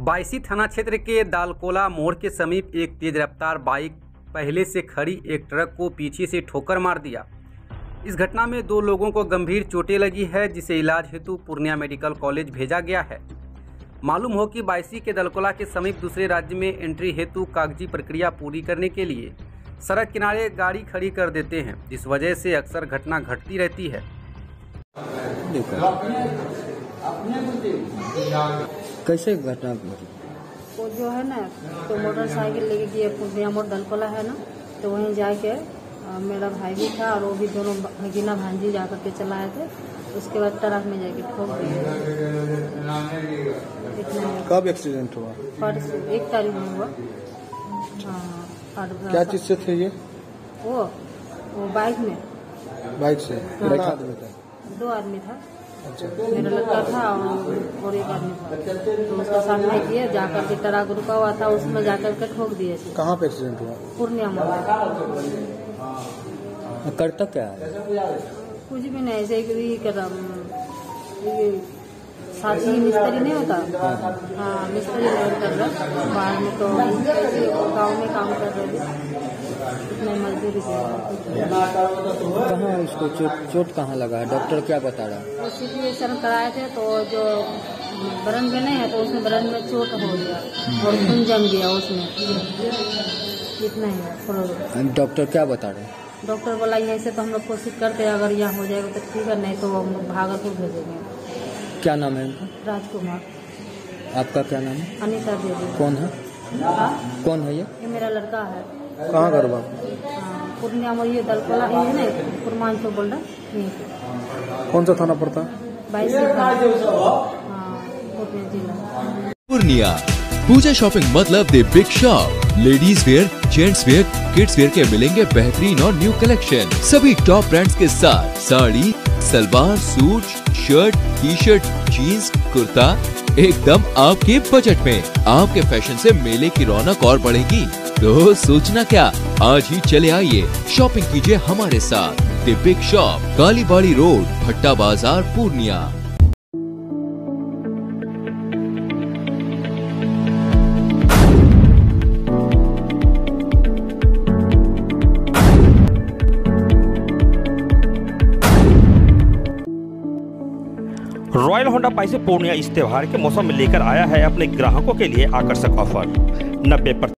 बायसी थाना क्षेत्र के दालकोला मोड़ के समीप एक तेज रफ्तार बाइक पहले से खड़ी एक ट्रक को पीछे से ठोकर मार दिया। इस घटना में 2 लोगों को गंभीर चोटें लगी है, जिसे इलाज हेतु पूर्णिया मेडिकल कॉलेज भेजा गया है। मालूम हो कि बायसी के दालकोला के समीप दूसरे राज्य में एंट्री हेतु कागजी प्रक्रिया पूरी करने के लिए सड़क किनारे गाड़ी खड़ी कर देते हैं, जिस वजह से अक्सर घटना घटती रहती है। कैसे घटना घटी? वो जो है ना, तो मोटरसाइकिल लेके गए पूर्णिया मोड़ दालकोला है ना, तो वहीं जाके मेरा भाई भी था और वो भी दोनों भगीना भांजी जाकर के चलाए थे। उसके बाद ट्रक में जाके ठोक दिए। कब एक्सीडेंट हुआ? परसों 1 तारीख में हुआ। हाँ। क्या चीज से थे ये? वो बाइक में। बाइक से? कितना आदमी था? 2 आदमी था। अच्छा। मेरा लड़का था और एक आदमी था। तो उसका सामना किए, जाकर के ट्रक रुका हुआ था, उसमें जाकर के ठोक दिए थे। कहाँ पे एक्सीडेंट हुआ? पूर्णिया मोड़। करता क्या है? कुछ भी नहीं, ऐसे ही कर साथी मिस्त्री नहीं होता। हाँ, मिस्त्री नहीं कर रहा। बाहर में तो गाँव में काम कर रहे थे, इतने मजदूरी से। कहाँ उसको चोट कहाँ लगा है? डॉक्टर क्या बता रहा है? वो सिचुएशन कराए थे, तो जो बरन में नहीं है, तो उसमें बरन में चोट हो गया और खून जम गया उसमें। इतना ही। डॉक्टर क्या बता रहे हैं? डॉक्टर बोला यहीं से तो हम लोग कोशिश करते हैं, अगर यहाँ हो जाएगा तो ठीक है, नहीं तो हम भागलपुर भेजेंगे। क्या नाम है उनका? राजकुमार। आपका क्या नाम है? अनीता देवी। कौन है? कौन है ये? मेरा लड़का है। कहाँ घर बा? पूर्णिया में ये दालकोला है नहीं, पूर्वांचल बोल रहा। कौन सा थाना पड़ता? बायसी पूर्णिया जिला। पूर्णिया पूजा शॉपिंग मतलब the big shop. Ladies wear, gents wear, kids wear के मिलेंगे बेहतरीन और न्यू कलेक्शन सभी टॉप ब्रांड्स के साथ। Sari, salwar, suit, shirt, T shirt, jeans, kurta एकदम आपके बजट में। आपके फैशन से मेले की रौनक और बढ़ेगी, तो सोचना क्या, आज ही चले आइए, शॉपिंग कीजिए हमारे साथ। The big shop, Kalibari road, Bhatta Bazar, Purnia. Royal Honda Baisi Purnia इस त्योहार के मौसम में लेकर आया है अपने ग्राहकों के लिए आकर्षक ऑफर। 90%